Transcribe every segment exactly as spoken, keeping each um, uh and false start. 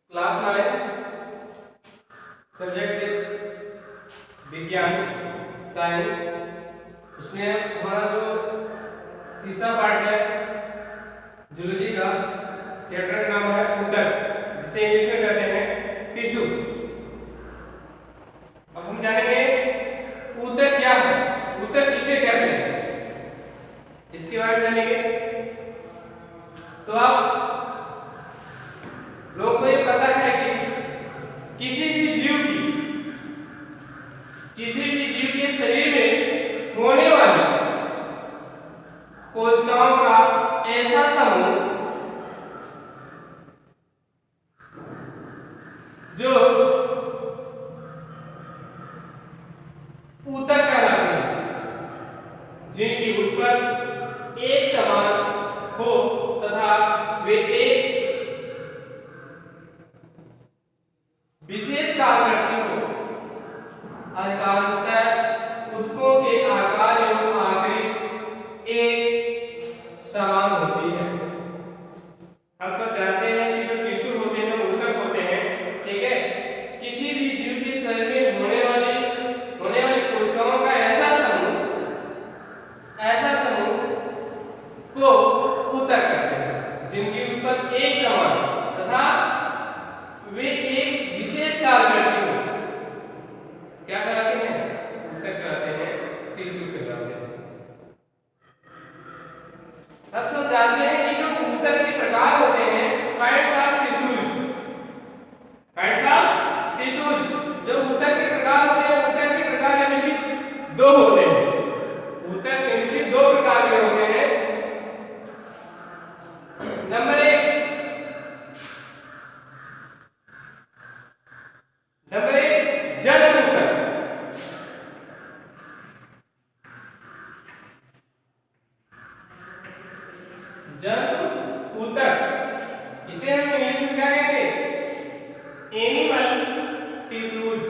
Class nine subject विज्ञान science. उसमें हमारा जो तीसरा पार्ट है जूलॉजी का, चैप्टर का नाम है ऊतक, जिसे इंग्लिश में कहते हैं टिश्यू। अब हम जानेंगे ऊतक क्या है, ऊतक किसे कहते हैं, इसके बारे में जानेंगे। तो आप लोगों को ये पता है कि किसी भी जीव की किसी भी जीव के शरीर में होने वाली कोशिकाओं का ऐसा समूह जो ऊतक कहलाते हैं, जिनकी उत्पत्ति एक समान हो तथा वे एक विशेष कार्य करती हो। अधिकांशतः ऊतकों के आकार एवं आकृति एक समान होती है। हम सब जानते हैं कि जो टिश्यू होते हैं ऊतक होते हैं, ठीक है। किसी भी जीव के शरीर में होने वाली होने वाली कोशिकाओं का ऐसा समूह ऐसा समूह को ऊतक कहते हैं, जिनकी उत्पत्ति एक समान तथा वे एक विशेष कार्य करती हो। क्या कहलाते हैं? ऊतक कहते हैं, टिश्यू कहलाते हैं। अब सब जानते हैं कि जो ऊतक के प्रकार होते हैं, kinds of tissues kinds of tissues जो ऊतक के प्रकार होते हैं, ऊतक के प्रकार इनके दो होते हैं। ऊतक इनके दो प्रकार के होते हैं। नंबर एक नंबर एक जल ऊतक। जल ऊतक इसे हम इंग्लिश में क्या कहते हैं? Animal tissues.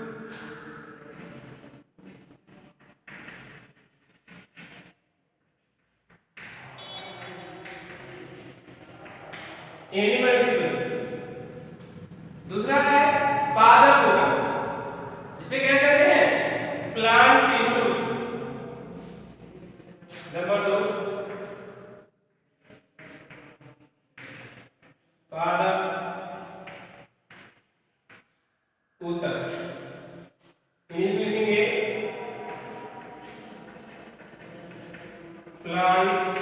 Animal tissues. दूसरा है पादप ऊतक, जिसे क्या कहते हैं? Plant tissues. नंबर दो पादप ऊतक, इंग्लिश में लिखेंगे प्लांट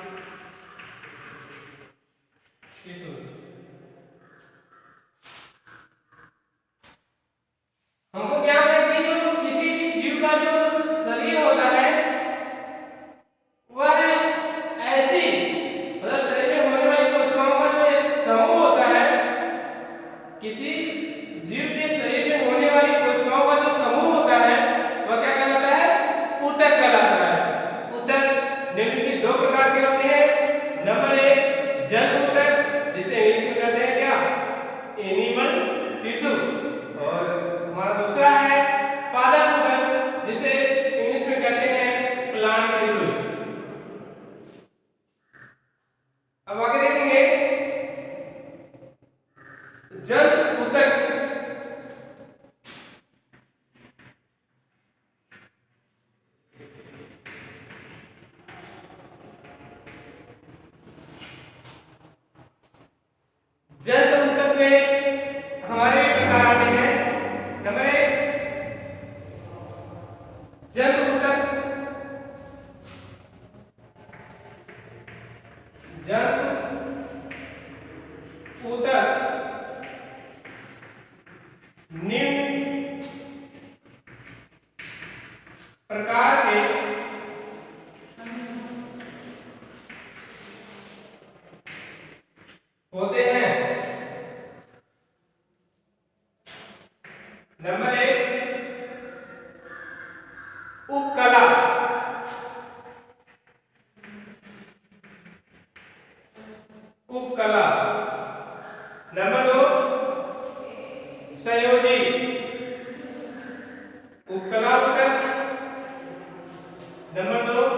टिश्यूज। हमको क्या है कि जो किसी भी जीव का जो शरीर होता है वह ऐसी मतलब शरीर में होने वाली कोशिकाओं का जो एक समूह होता है, किसी जीव के शरीर में होने वाली कोशिकाओं का जो समूह होता है वह क्या कहलाता है? ऊतक कहलाता है। ऊतक निम्नलिखित दो प्रकार के होते हैं। नंबर एक जल ऊतक, जिसे इंग्लिश में कहते हैं क्या? Animal tissue. और हमारा दूसरा है पादप ऊतक, जिसे इंग्लिश में कहते हैं प्लांट टिश्यू। अब आगे देखेंगे जल ऊतक। जल ऊतक में हमारे प्रकार आते हैं। नंबर एक जल ऊतक। जल ऊतक निम्न प्रकार के होते हैं। नंबर एक उपकला। उपकला। नंबर दो संयोजी। उपकला ऊतक। नंबर दो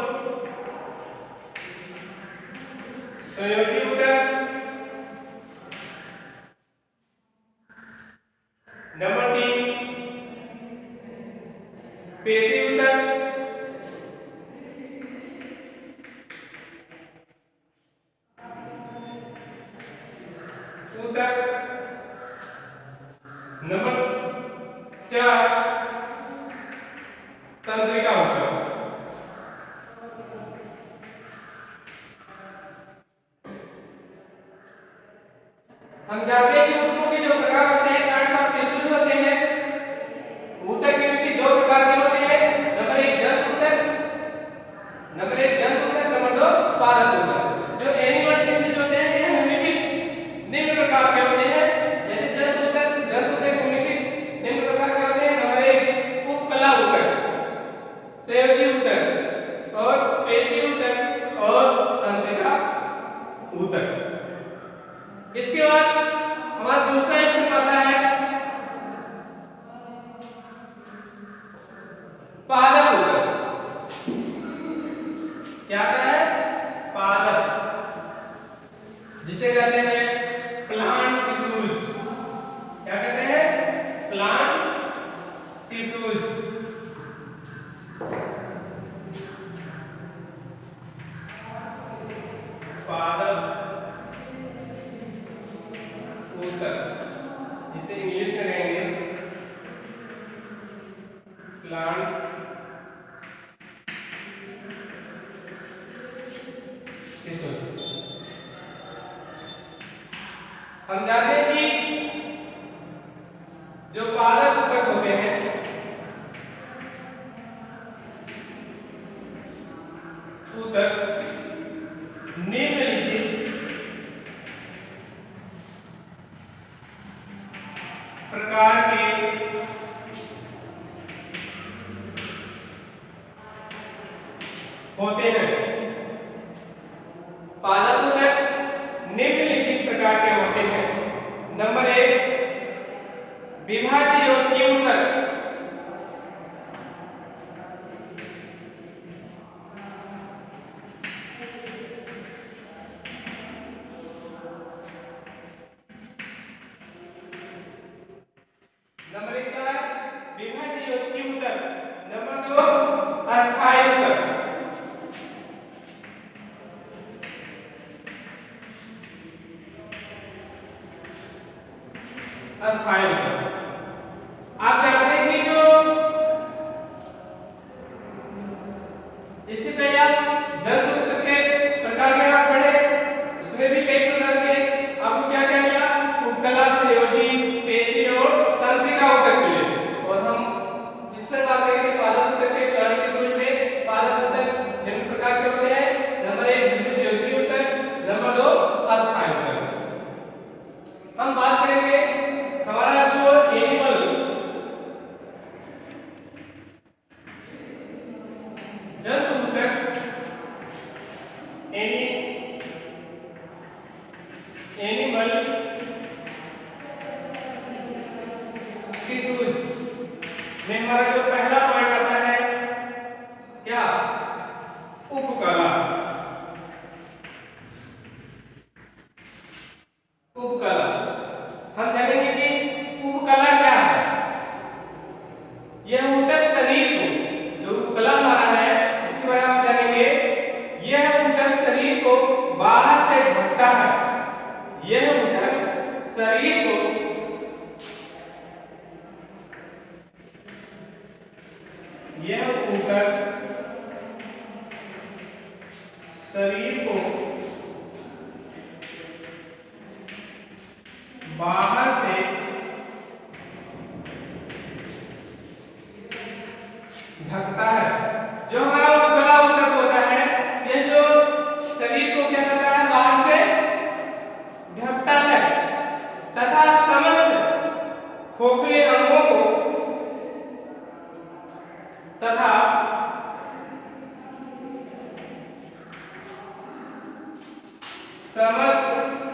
संयोजी ऊतक। नंबर तीन पेशी ऊतक, ऊतक। नंबर चार तंत्रिका ऊतक। हम जानते हैं कि ऊतकों के जो प्रकार होते हैं काइंड्स ऑफ टिश्यूज होते हैं। ऊतक के भी दो प्रकार के होते हैं, नंबर एक जंतु ऊतक, नंबर एक जंतु ऊतक, नंबर दो पादप ऊतक। जो एनिमल टिश्यूज होते हैं ये निम्नलिखित निम्न प्रकार के होते हैं। जैसे जंतु ऊतक, जंतु ऊतक निम्नलिखित निम्न प्रकार के होते हैं। नंबर एक उपकला ऊतक, संयोजी ऊतक और पेशी ऊतक और तंत्रिका ऊतक। इसके बाद हमारा दूसरा एक्शन आता है पादप ऊतक। क्या आता है? पादप, जिसे कहते हैं प्लांट टिश्यूज। क्या कहते हैं? Plant tissues. पादप ऊतक, जिसे इंग्लिश में कहेंगे प्लांट टिश्यूज। हम जानते हैं कि जो पादप ऊतक होते हैं ऊतक निम्नलिखित प्रकार के होते हैं। पादप ऊतक निम्नलिखित प्रकार के होते हैं। नंबर एक विभाज्योतकीय ऊतक, नंबर एक क्या है? विभाज्योतकीय ऊतक। नंबर दो अस्थायी ऊतक, अस्थायी ऊतक। आप जानते हैं कि जो इससे पहले आप जंतु ऊतक के प्रकार में आप पढ़े, इसमें भी कई प्रकार के आपको क्या क्या मिला? उपकला, संयोजी, पेशी और तंत्रिका ऊतक मिले। और हम इस पर बात करेंगे पादप ऊतक के प्लांट टिश्यूज में। पादप ऊतक निम्न प्रकार के होते हैं। नंबर एक विभाज्योतकीय ऊतक, नंबर दो अस्थायी ऊतक। हम बात करेंगे हमारा जो एनिमल जंतु ऊतक, एनी एनिमल टिश्यूज में हमारा जो पहला पॉइंट आता है क्या? उपकला। उपकला हम जानेंगे कि उपकला क्या है। यह ऊतक शरीर को, जो उपकला हमारा है इसके बारे में हम जानेंगे। यह ऊतक शरीर को बाहर से ढकता है। यह ऊतक शरीर को यह ऊतक शरीर को बाहर से ढकता है। जो हमारा उपकला ऊतक होता है यह जो शरीर को क्या करता है? बाहर से ढकता है तथा समस्त खोखले अंगों को तथा समस्त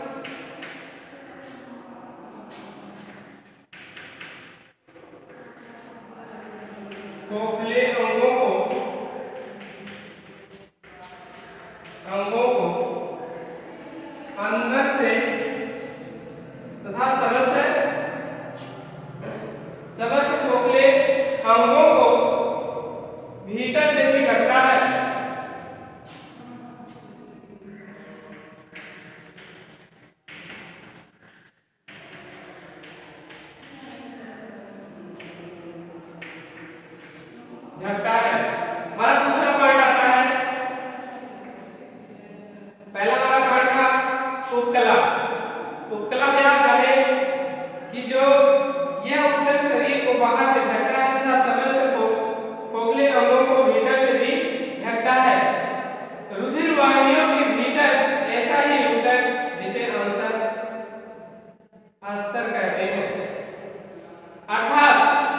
खोखले अंगों को अंगों को अंदर से तथा समस्त अंगों को भीतर से भी ढकता है। ढकता है। हमारा दूसरा पॉइंट आता है, पहला हमारा पॉइंट था उपकला। उपकला में आप जाने कि जो यह ऊतक शरीर को बाहर से ढकता है तथा समस्त को खोखले अंगों को भीतर से भी ढकता है। रुधिर वाहिनियों के भीतर ऐसा ही ऊतक जिसे अंतर अस्तर कहते हैं, अर्थात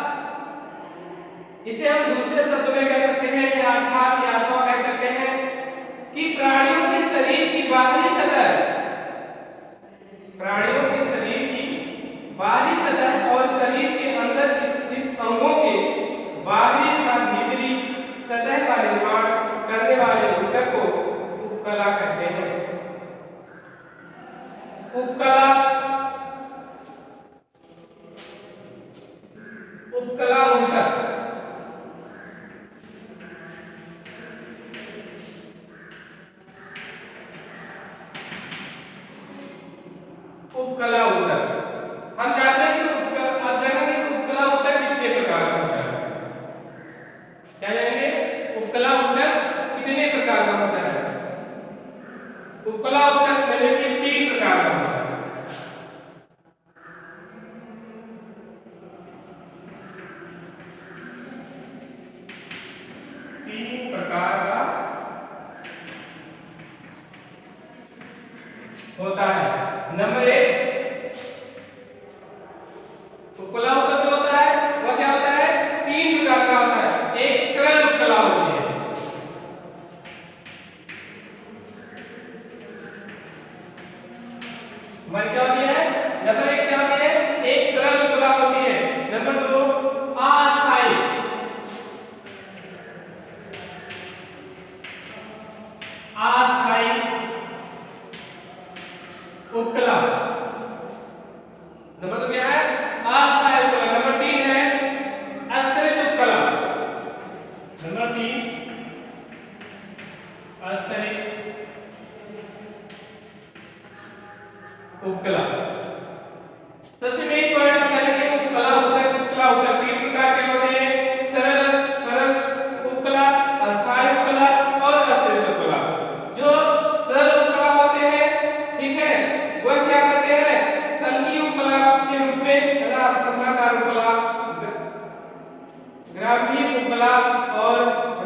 इसे हम दूसरे शब्द में कह सकते हैं या अर्थात या अथवा कह सकते हैं कि प्राणियों के शरीर की बाहरी सतह, प्राणियों के शरीर की बाहरी सतह और शरीर के अंदर स्थित अंगों के बाहरी तथा भीतरी सतह का निर्माण करने वाले ऊतक को उपकला कहते हैं। उपकला उपकला ऊतक उपकला ऊतक हम जानते हैं कि उपकला, अब जानेंगे कि उपकला ऊतक कितने प्रकार का होता है। क्या जानेंगे? उपकला ऊतक कितने प्रकार का होता है। उपकला ऊतक मैंने कि तीन प्रकार का होता है। तीन प्रकार का होता है। नंबर एक, उपकला ऊतक जो होता है वह क्या होता है? तीन प्रकार का होता है। एक सरल उपकला होती है, हमारी क्या होती है? नंबर एक क्या होती है? एक सरल उपकला होती है। नंबर दो, अस्थायी अस्थायी उपकला। नंबर दो क्या है? अस्थायी उपकला। नंबर तीन है अस्तरित उपकला। नंबर तीन अस्तरित उपकला। सबसे मेन पॉइंट आता है कि उपकला ऊतक उपकला ऊतक तीन प्रकार के होते हैं, सरल सरल उपकला, अस्थायी उपकला और अस्तरित उपकला। जो सरल उपकला होते हैं, ठीक है, वह क्या करते हैं? सल्की उपकला के रूप में तथा स्तंभाकार उपकला, ग्राभीय उपकला और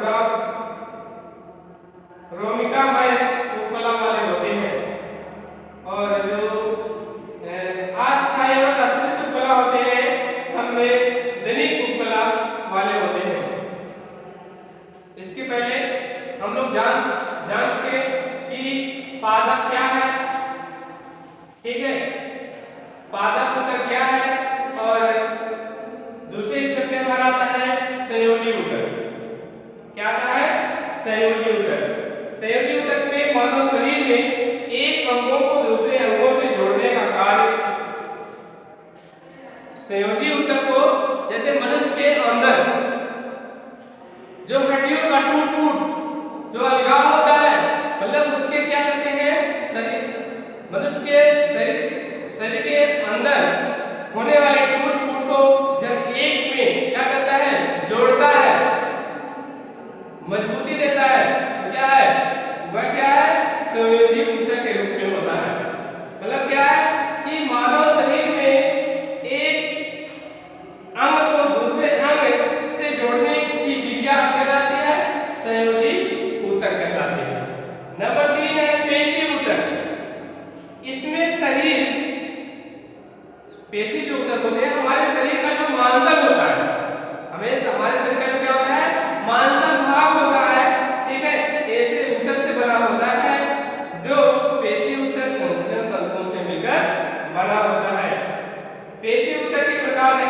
रोमिकामय उपकला वाले होते हैं। और जो अस्थायी और अस्तरित उपकला होते हैं, संवैधानिक उपकला वाले होते हैं। इसके पहले हम लोग जान जान चुके कि पादप क्या है, ठीक है, पादप ऊतक क्या है, और दूसरे स्टेप में हमारा आता है संयोजी ऊतक। क्या आता है? संयोजी ऊतक। संयोजी ऊतक में मानव शरीर में एक अंगों को दूसरे अंगों से जोड़ने का कार्य। संयोजी ऊतक को जैसे मनुष्य के अंदर जो हड्डियों का टूट फूट जो अलगाव होता है, मतलब उसके क्या करते हैं, शरीर मनुष्य के शरीर शरीर के अंदर होने वाले टूट फूट को जब एक में क्या करता है? जोड़ता है, मजबूती देता है, तो क्या है? वह क्या है? संयोजी ऊतक के रूप में होता है। मतलब क्या है कि मानव शरीर में एक अंग को दूसरे अंग से जोड़ने की क्रिया कहलाती है संयोजी ऊतक कहलाती है। नंबर तीन है पेशी ऊतक। इसमें शरीर पेशी जो ऊतक होते हैं, हमारे शरीर का जो मांसल होता है, हमें हमारे शरीर का जो क्या होता है? मांसल भाग होता है, ठीक है, ऐसे ऊतक से बना होता है जो पेशी ऊतक संकुचन तंतुओं से मिलकर बना होता है। पेशी ऊतक के प्रकार